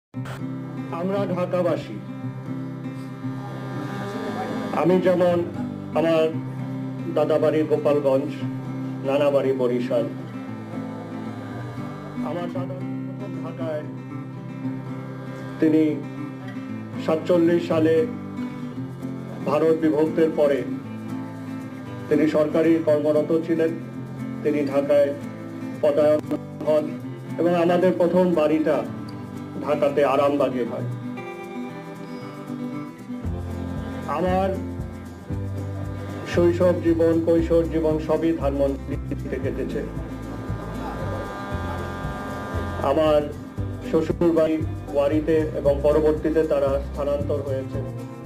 আমরা ঢাকাবাসী, আমি যেমন আমার দাদা বাড়ি গোপালগঞ্জ, নানা বাড়ি বরিশাল। আমার দাদা প্রথম ঢাকায়, তিনি 47 সালে ভারত বিভক্তের পরে তিনি সরকারি কর্মরত ছিলেন। তিনি ঢাকায় পদায়ন হন এবং আমাদের প্রথম বাড়িটা ঢাকাতে আরামবাগে হয়। আমার শৈশব জীবন, কৈশোর জীবন সবই ধানমন্ডিতে কেটেছে। আমার শ্বশুর বাড়ি ওয়ারিতে এবং পরবর্তীতে তারা স্থানান্তর হয়েছে।